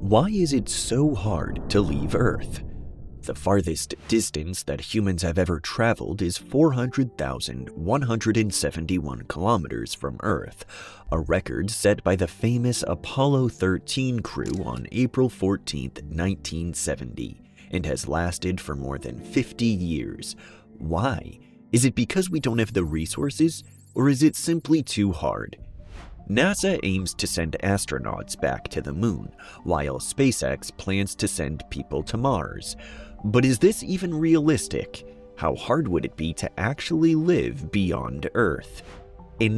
Why is it so hard to leave Earth? The farthest distance that humans have ever traveled is 400,171 kilometers from Earth, a record set by the famous Apollo 13 crew on April 14, 1970, and has lasted for more than 50 years. Why? Is it because we don't have the resources, or is it simply too hard? NASA aims to send astronauts back to the moon, while SpaceX plans to send people to Mars. But is this even realistic? How hard would it be to actually live beyond Earth? In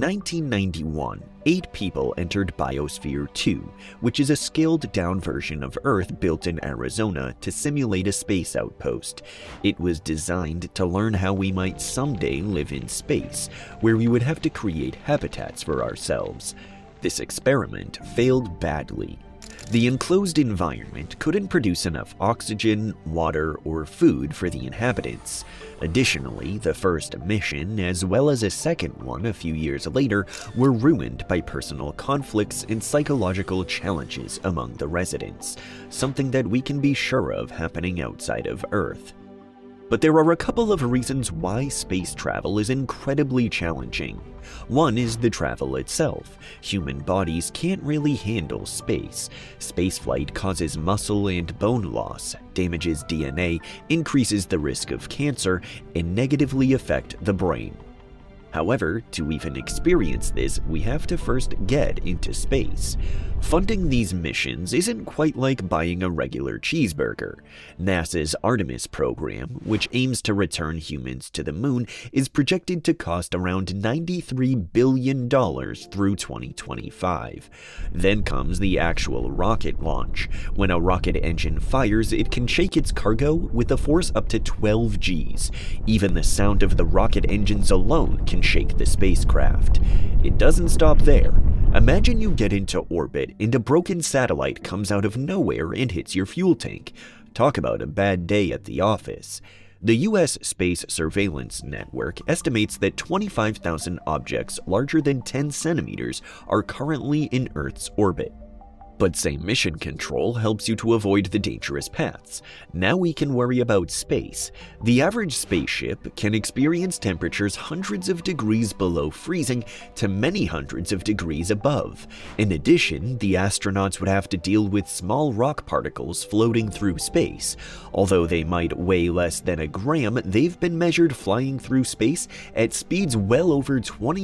1991, 8 people entered Biosphere 2, which is a scaled-down version of Earth built in Arizona to simulate a space outpost. It was designed to learn how we might someday live in space, where we would have to create habitats for ourselves. This experiment failed badly. The enclosed environment couldn't produce enough oxygen, water, or food for the inhabitants. Additionally, the first mission, as well as a second one a few years later, were ruined by personal conflicts and psychological challenges among the residents, something that we can be sure of happening outside of Earth. But there are a couple of reasons why space travel is incredibly challenging. One is the travel itself. Human bodies can't really handle space. Spaceflight causes muscle and bone loss, damages DNA, increases the risk of cancer, and negatively affects the brain. However, to even experience this, we have to first get into space. Funding these missions isn't quite like buying a regular cheeseburger. NASA's Artemis program, which aims to return humans to the moon, is projected to cost around $93 billion through 2025. Then comes the actual rocket launch. When a rocket engine fires, it can shake its cargo with a force up to 12 Gs. Even the sound of the rocket engines alone can shake the spacecraft. It doesn't stop there. Imagine you get into orbit and a broken satellite comes out of nowhere and hits your fuel tank. Talk about a bad day at the office. The U.S. Space Surveillance Network estimates that 25,000 objects larger than 10 centimeters are currently in Earth's orbit. But say mission control helps you to avoid the dangerous paths. Now we can worry about space. The average spaceship can experience temperatures hundreds of degrees below freezing to many hundreds of degrees above. In addition, the astronauts would have to deal with small rock particles floating through space. Although they might weigh less than a gram, they've been measured flying through space at speeds well over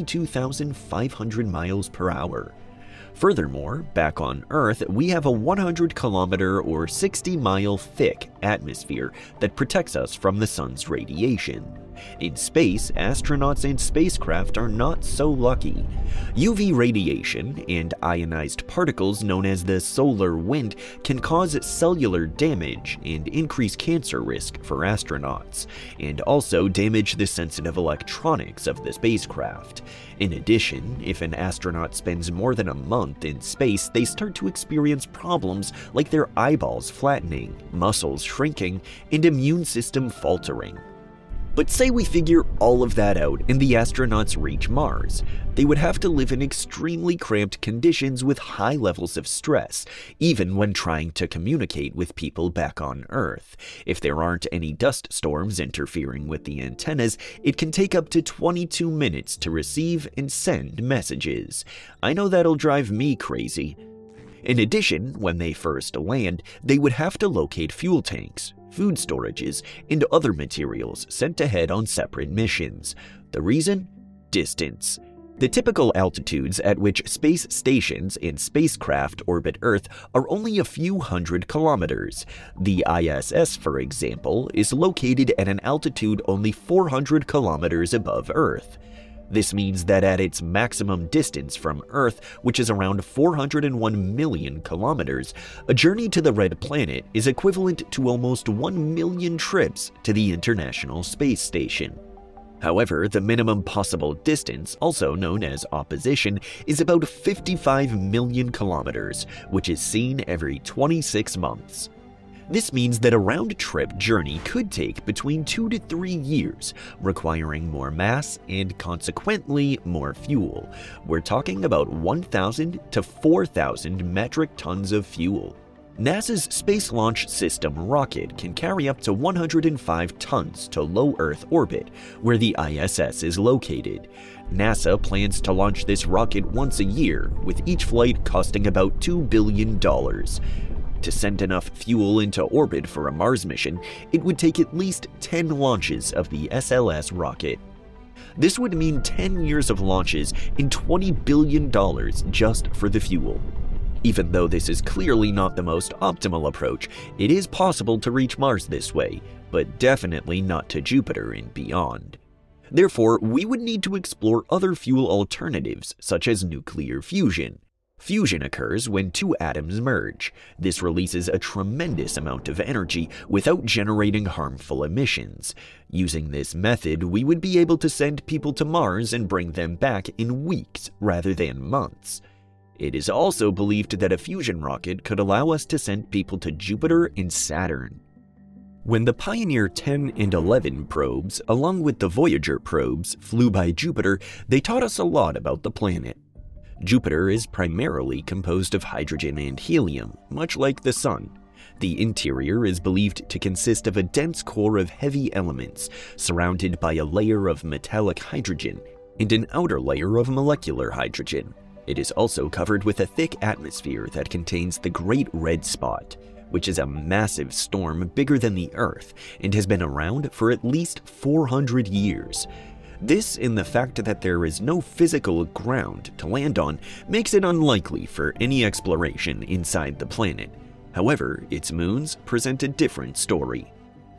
22,500 miles per hour. Furthermore, back on Earth, we have a 100-kilometer or 60-mile thick atmosphere that protects us from the sun's radiation. In space, astronauts and spacecraft are not so lucky. UV radiation and ionized particles known as the solar wind can cause cellular damage and increase cancer risk for astronauts, and also damage the sensitive electronics of the spacecraft. In addition, if an astronaut spends more than a month in space, they start to experience problems like their eyeballs flattening, muscles shrinking, and immune system faltering. But say we figure all of that out and the astronauts reach Mars. They would have to live in extremely cramped conditions with high levels of stress, even when trying to communicate with people back on Earth. If there aren't any dust storms interfering with the antennas, it can take up to 22 minutes to receive and send messages. I know that'll drive me crazy. In addition, when they first land, they would have to locate fuel tanks, food storages, and other materials sent ahead on separate missions. The reason? Distance. The typical altitudes at which space stations and spacecraft orbit Earth are only a few hundred kilometers. The ISS, for example, is located at an altitude only 400 kilometers above Earth. This means that at its maximum distance from Earth, which is around 401 million kilometers, a journey to the Red Planet is equivalent to almost 1 million trips to the International Space Station. However, the minimum possible distance, also known as opposition, is about 55 million kilometers, which is seen every 26 months. This means that a round-trip journey could take between 2 to 3 years, requiring more mass and consequently more fuel. We're talking about 1,000 to 4,000 metric tons of fuel. NASA's Space Launch System rocket can carry up to 105 tons to low Earth orbit, where the ISS is located. NASA plans to launch this rocket once a year, with each flight costing about $2 billion. To send enough fuel into orbit for a Mars mission, it would take at least 10 launches of the SLS rocket. This would mean 10 years of launches and $20 billion just for the fuel. Even though this is clearly not the most optimal approach, it is possible to reach Mars this way, but definitely not to Jupiter and beyond. Therefore, we would need to explore other fuel alternatives, such as nuclear fusion. Fusion occurs when two atoms merge. This releases a tremendous amount of energy without generating harmful emissions. Using this method, we would be able to send people to Mars and bring them back in weeks rather than months. It is also believed that a fusion rocket could allow us to send people to Jupiter and Saturn. When the Pioneer 10 and 11 probes, along with the Voyager probes, flew by Jupiter, they taught us a lot about the planet. Jupiter is primarily composed of hydrogen and helium, much like the Sun. The interior is believed to consist of a dense core of heavy elements, surrounded by a layer of metallic hydrogen and an outer layer of molecular hydrogen. It is also covered with a thick atmosphere that contains the Great Red Spot, which is a massive storm bigger than the Earth and has been around for at least 400 years. This and the fact that there is no physical ground to land on makes it unlikely for any exploration inside the planet. However, its moons present a different story.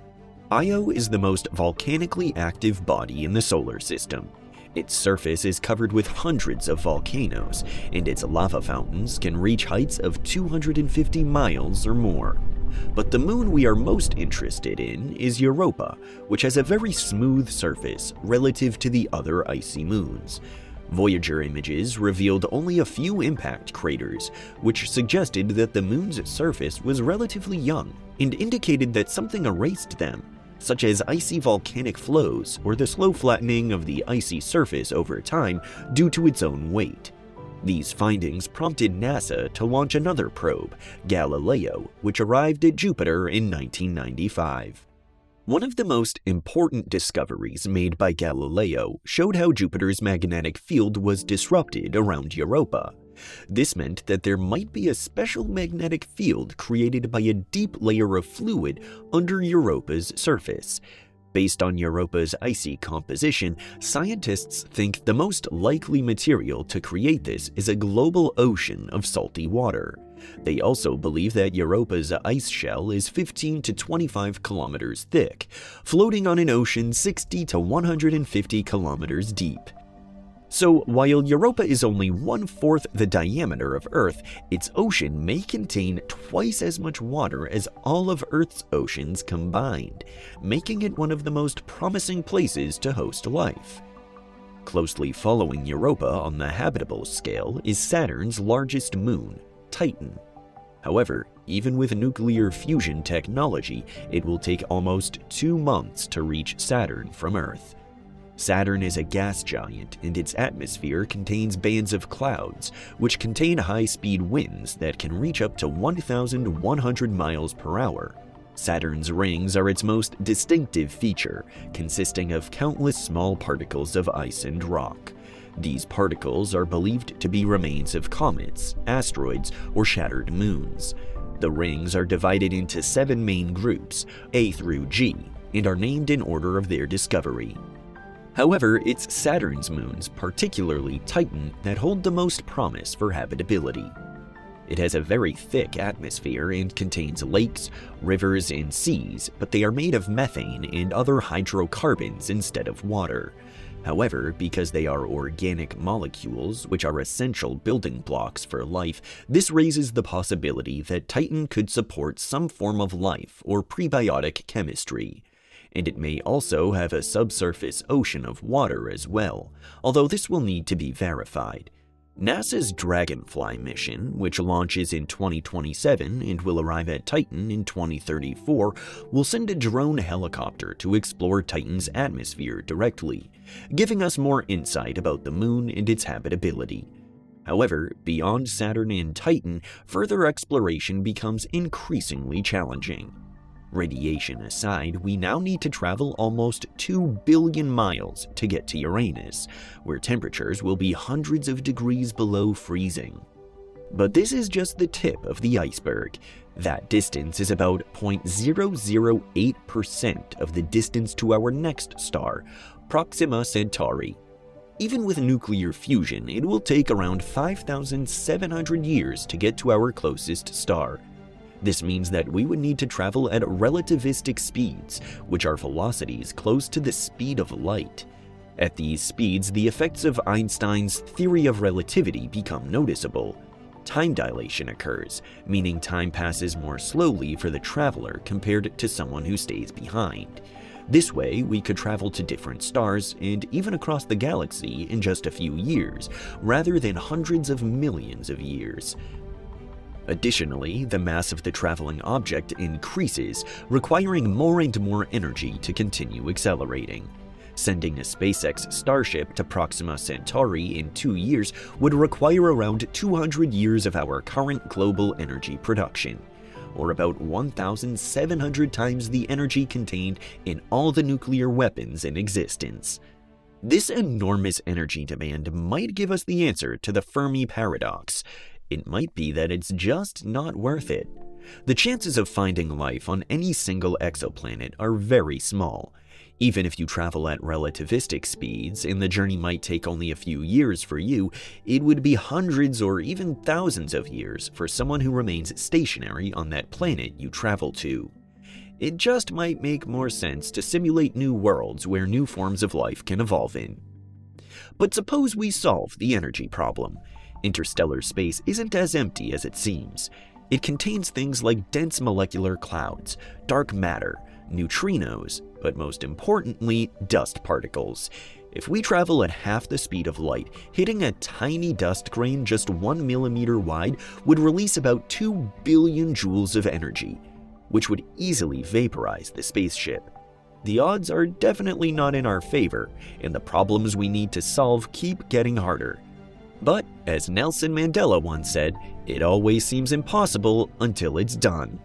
Io is the most volcanically active body in the solar system. Its surface is covered with hundreds of volcanoes, and its lava fountains can reach heights of 250 miles or more. But the moon we are most interested in is Europa, which has a very smooth surface relative to the other icy moons. Voyager images revealed only a few impact craters, which suggested that the moon's surface was relatively young and indicated that something erased them, such as icy volcanic flows or the slow flattening of the icy surface over time due to its own weight. These findings prompted NASA to launch another probe, Galileo, which arrived at Jupiter in 1995. One of the most important discoveries made by Galileo showed how Jupiter's magnetic field was disrupted around Europa. This meant that there might be a special magnetic field created by a deep layer of fluid under Europa's surface. Based on Europa's icy composition, scientists think the most likely material to create this is a global ocean of salty water. They also believe that Europa's ice shell is 15 to 25 kilometers thick, floating on an ocean 60 to 150 kilometers deep. So, while Europa is only 1/4 the diameter of Earth, its ocean may contain twice as much water as all of Earth's oceans combined, making it one of the most promising places to host life. Closely following Europa on the habitable scale is Saturn's largest moon, Titan. However, even with nuclear fusion technology, it will take almost 2 months to reach Saturn from Earth. Saturn is a gas giant, and its atmosphere contains bands of clouds, which contain high-speed winds that can reach up to 1,100 miles per hour. Saturn's rings are its most distinctive feature, consisting of countless small particles of ice and rock. These particles are believed to be remains of comets, asteroids, or shattered moons. The rings are divided into 7 main groups, A through G, and are named in order of their discovery. However, it's Saturn's moons, particularly Titan, that hold the most promise for habitability. It has a very thick atmosphere and contains lakes, rivers, and seas, but they are made of methane and other hydrocarbons instead of water. However, because they are organic molecules, which are essential building blocks for life, this raises the possibility that Titan could support some form of life or prebiotic chemistry. And it may also have a subsurface ocean of water as well, although this will need to be verified. NASA's Dragonfly mission, which launches in 2027 and will arrive at Titan in 2034, will send a drone helicopter to explore Titan's atmosphere directly, giving us more insight about the moon and its habitability. However, beyond Saturn and Titan, further exploration becomes increasingly challenging. Radiation aside, we now need to travel almost 2 billion miles to get to Uranus, where temperatures will be hundreds of degrees below freezing. But this is just the tip of the iceberg. That distance is about 0.008% of the distance to our next star, Proxima Centauri. Even with nuclear fusion, it will take around 5,700 years to get to our closest star. This means that we would need to travel at relativistic speeds, which are velocities close to the speed of light. At these speeds, the effects of Einstein's theory of relativity become noticeable. Time dilation occurs, meaning time passes more slowly for the traveler compared to someone who stays behind. This way, we could travel to different stars and even across the galaxy in just a few years, rather than hundreds of millions of years. Additionally, the mass of the traveling object increases, requiring more and more energy to continue accelerating. Sending a SpaceX Starship to Proxima Centauri in 2 years would require around 200 years of our current global energy production, or about 1,700 times the energy contained in all the nuclear weapons in existence. This enormous energy demand might give us the answer to the Fermi paradox. It might be that it's just not worth it. The chances of finding life on any single exoplanet are very small. Even if you travel at relativistic speeds and the journey might take only a few years for you, it would be hundreds or even thousands of years for someone who remains stationary on that planet you travel to. It just might make more sense to simulate new worlds where new forms of life can evolve in. But suppose we solve the energy problem. Interstellar space isn't as empty as it seems. It contains things like dense molecular clouds, dark matter, neutrinos, but most importantly, dust particles. If we travel at half the speed of light, hitting a tiny dust grain just 1 millimeter wide would release about 2 billion joules of energy, which would easily vaporize the spaceship. The odds are definitely not in our favor, and the problems we need to solve keep getting harder. But, as Nelson Mandela once said, it always seems impossible until it's done.